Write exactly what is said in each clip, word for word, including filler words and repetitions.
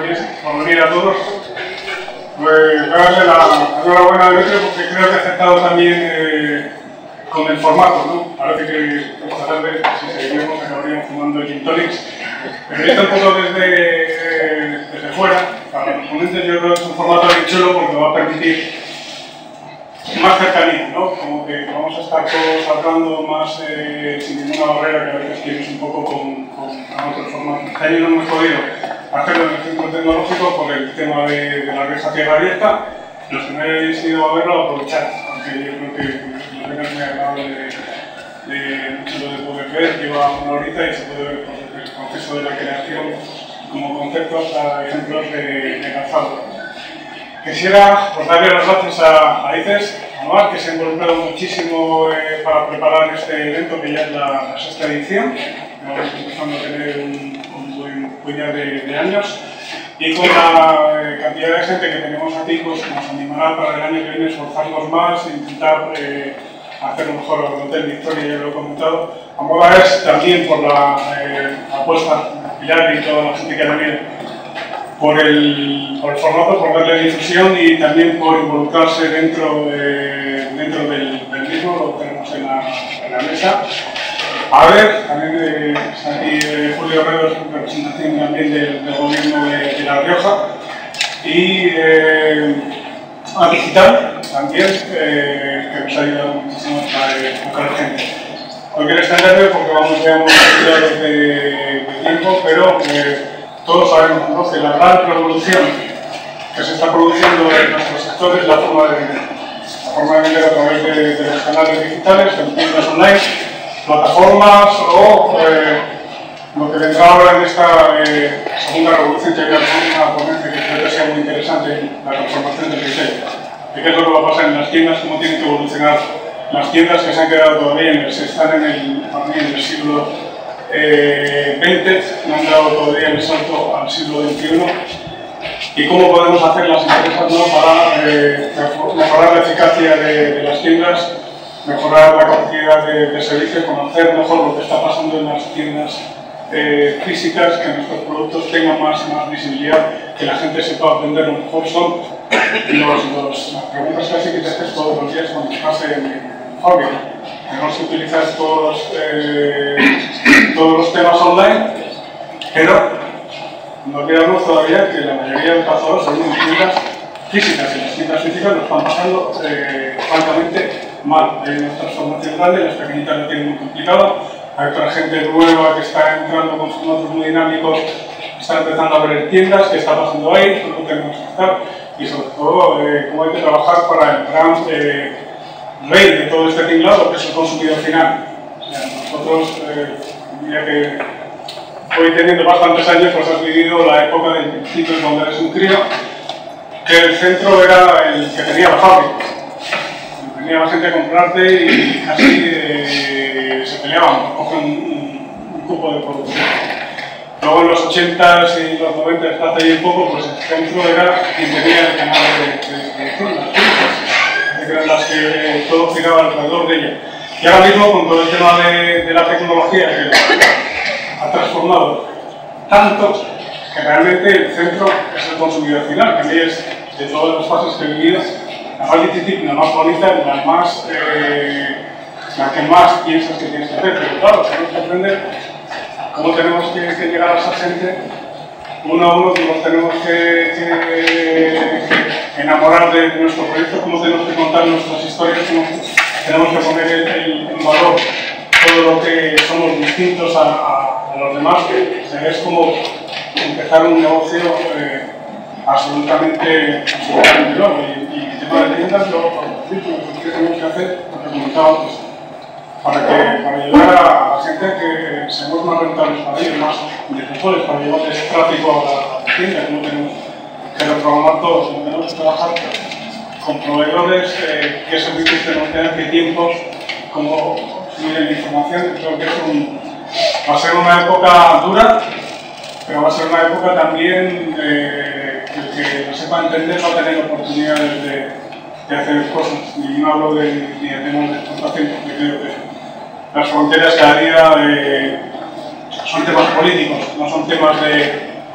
venir, por venir a todos. Pues darle la enhorabuena a Demetrio porque creo que ha aceptado también eh, con el formato, ¿no? Parece que esta tarde, si seguimos, acabaríamos fumando el gin tonics. Pero visto un poco desde, desde fuera, para los ponentes yo creo que es un formato bien chulo porque va a permitir más cercanía, ¿no? Como que vamos a estar todos hablando más eh, sin ninguna barrera que a veces tienes un poco con, con, con otros formatos. Este año no hemos podido hacerlo en el centro tecnológico por el tema de, de la reja tierra abierta. Los que no hayáis ido a verlo, aprovechar, porque yo creo que la verdad es muy agradable de, de mucho de poder ver, lleva una horita y se puede ver pues, el proceso de la creación como concepto hasta ejemplos de, de calzado. Quisiera pues, darle las gracias a, a ICES, a Noar, que se ha involucrado muchísimo eh, para preparar este evento, que ya es la, la sexta edición. Estamos empezando a tener un, un buen puñado de, de años. Y con la eh, cantidad de gente que tenemos aquí, pues nos animará para el año que viene esforzarnos más e intentar eh, hacerlo mejor al Hotel Victoria, ya lo he comentado. A moda es también por la eh, apuesta de Pilar y toda la gente que ha venido por el, por el formato, por darle difusión y también por involucrarse dentro, de, dentro del, del mismo, lo tenemos en la, en la mesa. A ver, también eh, está aquí eh, Julio Herrero, en representación también del, del gobierno de, de La Rioja. Y eh, a Digital también, eh, que nos ha ayudado muchísimo para eh, buscar gente. No quiero extenderme porque vamos ya muy de, de tiempo, pero eh, todos sabemos, ¿no?, que la gran revolución que se está produciendo en nuestro sector es la forma de vender. La forma de vender a través de, de los canales digitales, en tiendas online, plataformas o eh, lo que vendrá ahora en esta eh, segunda revolución, que hay una ponencia que creo que sea muy interesante, la transformación del retail. ¿De qué es lo que va a pasar en las tiendas? ¿Cómo tienen que evolucionar las tiendas que se han quedado todavía en el, se están en el, en el siglo Eh, veinte, no han dado todavía el salto al siglo veintiuno, y cómo podemos hacer las empresas, ¿no?, para eh, mejorar la eficacia de, de las tiendas, mejorar la capacidad de, de servicio, conocer mejor lo que está pasando en las tiendas eh, físicas, que nuestros productos tengan más, más visibilidad, que la gente sepa vender lo mejor. Son los, los, las preguntas casi que te haces todos los días cuando estás en, en fábrica. Tenemos que utilizar todos, eh, todos los temas online, pero no olvidamos todavía que la mayoría de los cazadores son en tiendas físicas, y las tiendas físicas lo están pasando eh, francamente mal. Hay una transformación grande, las pequeñitas lo tienen muy complicado, hay otra gente nueva que está entrando con formatos muy dinámicos, está empezando a ver tiendas, qué está pasando ahí, cómo tenemos que estar, y sobre todo eh, cómo hay que trabajar para el gran eh, rey de todo este tinglado, que es el consumidor final. O sea, nosotros, eh, ya que hoy teniendo bastantes años, pues has vivido la época del principio donde eres un crío, que el centro era el que tenía la fábrica. Venía la gente a comprarte y casi eh, se peleaban por coger un, un, un cupo de producción. Luego en los ochentas y los noventas, hasta ahí un poco, pues el centro era quien tenía el canal de, de, de, de zonas, que eran las que eh, todo giraba alrededor de ella. Y ahora mismo, con todo el tema de, de la tecnología que ha transformado tanto, que realmente el centro es el consumidor final, que a mí es, de todas las fases que he vivido, la más difícil, la más bonita, la más eh, la que más piensas que tienes que hacer. Pero claro, tenemos que aprender cómo tenemos que, que llegar a esa gente uno a uno, cómo tenemos que, que enamorar de, de nuestro proyecto, cómo tenemos que contar nuestras historias, cómo tenemos que poner el, el, en valor todo lo que somos distintos a, a, a los demás, que es como empezar un negocio eh, absolutamente, absolutamente nuevo. Y, y el tema de tiendas, lo que tenemos que hacer, lo que comentaba antes, para, que, para ayudar a la gente a que seamos más rentables para ellos, más defensores, para llevarles tráfico a la tienda, que no tenemos que reprogramar todos, no tenemos que trabajar con proveedores, eh, qué servicios tenemos que tener, qué tiempos, cómo fluye la información. Creo que es un, va a ser una época dura, pero va a ser una época también eh, que el que no sepa entender va a tener oportunidades de, de hacer cosas. Y no hablo de, ni de temas de exportación, porque creo que las fronteras cada día eh, son temas políticos, no son temas de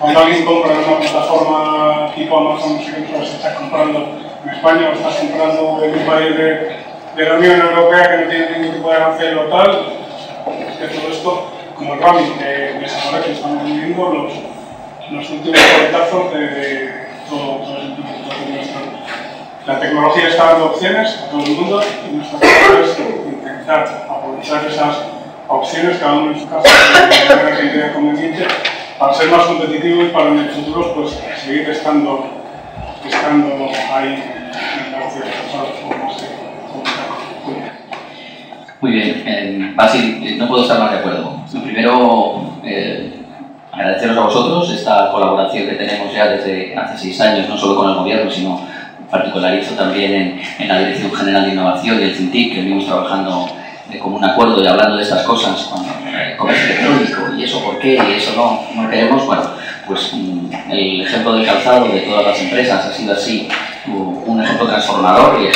cuando alguien compra en una plataforma tipo Amazon, por ejemplo, se está comprando en España o estás comprando en un país de, de la Unión Europea que no tiene ningún tipo de arancel o tal, es que todo esto, como el roaming de, de Samara que estamos viviendo, los, los últimos coletazos de, de todo, todo el tipo de nuestra. La tecnología está dando opciones a todo el mundo y nuestra tarea es intentar aprovechar esas opciones, cada uno en su casa, de la manera que idea conveniente, para ser más competitivos y para en el futuro pues, seguir estando, estando ahí en la negocio de personas como se comunican. Muy bien, eh, Basil, no puedo estar más de acuerdo. Lo primero, eh, agradeceros a vosotros esta colaboración que tenemos ya desde hace seis años, no solo con el gobierno, sino particularizo también en, en la Dirección General de Innovación y el CINTIC, que venimos trabajando de común acuerdo y hablando de estas cosas, cuando eh, comercio electrónico y eso por qué y eso no, no queremos. Bueno, pues mm, el ejemplo del calzado de todas las empresas ha sido así un ejemplo transformador y,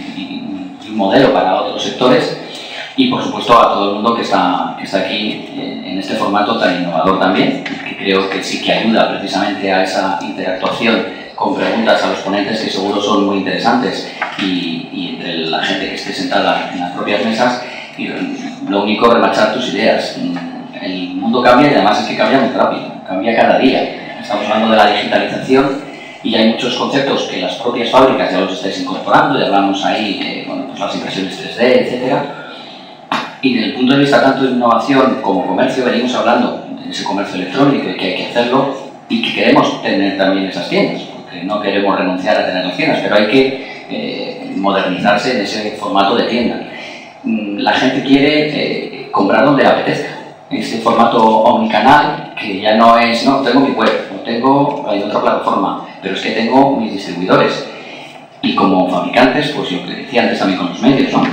y, y un modelo para otros sectores. Y por supuesto a todo el mundo que está, que está aquí en, en este formato tan innovador también, que creo que sí que ayuda precisamente a esa interactuación con preguntas a los ponentes que seguro son muy interesantes y, y entre la gente que esté sentada en las propias mesas, y lo único es remachar tus ideas. El mundo cambia y además es que cambia muy rápido, cambia cada día. Estamos hablando de la digitalización y hay muchos conceptos que las propias fábricas ya los estáis incorporando, ya hablamos ahí de bueno, pues las impresiones tres D, etcétera. Y desde el punto de vista tanto de innovación como comercio, venimos hablando de ese comercio electrónico y que hay que hacerlo y que queremos tener también esas tiendas, porque no queremos renunciar a tener las tiendas, pero hay que eh, modernizarse en ese formato de tienda. La gente quiere eh, comprar donde le apetezca, este formato omnicanal que ya no es, no, tengo mi web, no tengo hay otra plataforma, pero es que tengo mis distribuidores. Y como fabricantes, pues yo que decía antes también con los medios, ¿no?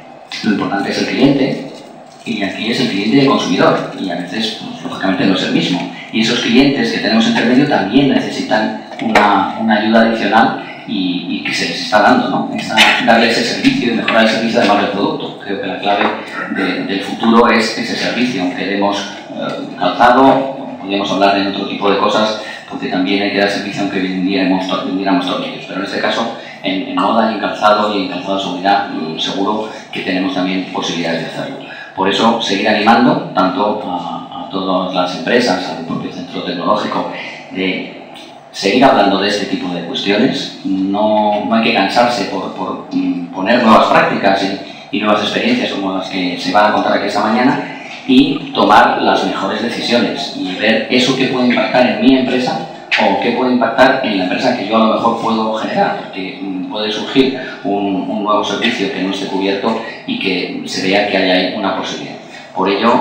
Lo importante es el cliente, y aquí es el cliente y el consumidor, y a veces, pues, lógicamente, no es el mismo. Y esos clientes que tenemos entre medio también necesitan una, una ayuda adicional y, y que se les está dando, ¿no? Esa, darle ese servicio y mejorar el servicio además del producto. Creo que la clave de, del futuro es ese servicio. Aunque demos eh, calzado, podríamos hablar de otro tipo de cosas, porque también hay que dar servicio aunque vendiéramos, vendiéramos tornillos. Pero en este caso, en, en moda y en calzado y en calzado de seguridad, seguro que tenemos también posibilidades de hacerlo. Por eso, seguir animando tanto a, a todas las empresas, al propio centro tecnológico, de seguir hablando de este tipo de cuestiones. No, no hay que cansarse por, por poner nuevas prácticas y, y nuevas experiencias como las que se van a contar aquí esta mañana y tomar las mejores decisiones y ver eso que puede impactar en mi empresa o qué puede impactar en la empresa que yo a lo mejor puedo generar, porque puede surgir un, un nuevo servicio que no esté cubierto y que se vea que hay ahí una posibilidad. Por ello,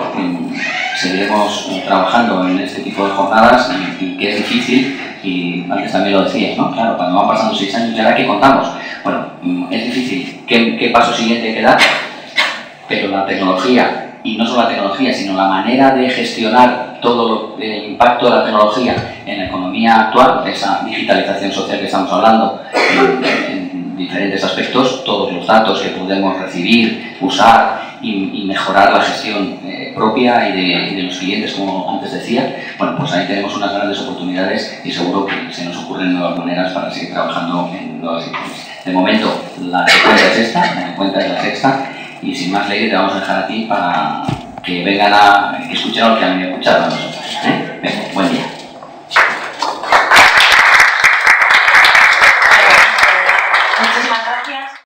seguiremos trabajando en este tipo de jornadas y, y que es difícil, y antes también lo decías, ¿no? Claro, cuando van pasando seis años, ¿y ahora qué contamos? Bueno, es difícil. ¿Qué, qué paso siguiente hay que dar? Pero la tecnología, y no solo la tecnología, sino la manera de gestionar todo el impacto de la tecnología en la economía actual, esa digitalización social que estamos hablando en, en diferentes aspectos, todos los datos que podemos recibir, usar y, y mejorar la gestión eh, propia y de, y de los clientes, como antes decía, bueno, pues ahí tenemos unas grandes oportunidades y seguro que se nos ocurren nuevas maneras para seguir trabajando en nuevas situaciones. De momento, la cuenta es esta, la cuenta es la sexta, y sin más ley te vamos a dejar a ti para que vengan a que escuchen lo que han escuchado a nosotros. ¿eh? Venga, buen día. Muchísimas